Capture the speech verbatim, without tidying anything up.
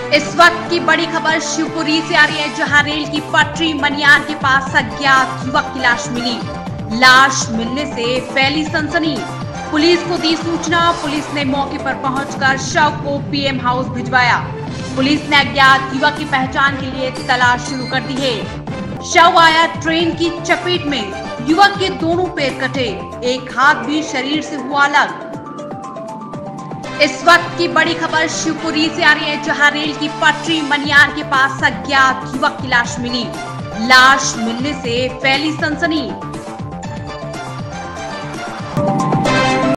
इस वक्त की बड़ी खबर शिवपुरी से आ रही है, जहां रेल की पटरी मनियार के पास अज्ञात युवक की लाश मिली। लाश मिलने से फैली सनसनी। पुलिस को दी सूचना। पुलिस ने मौके पर पहुंचकर शव को पीएम हाउस भिजवाया। पुलिस ने अज्ञात युवक की पहचान के लिए तलाश शुरू कर दी है। शव आया ट्रेन की चपेट में। युवक के दोनों पैर कटे, एक हाथ भी शरीर से हुआ अलग। इस वक्त की बड़ी खबर शिवपुरी से आ रही है, जहां रेल की पटरी मनियार के पास अज्ञात युवक की लाश मिली। लाश मिलने से फैली सनसनी।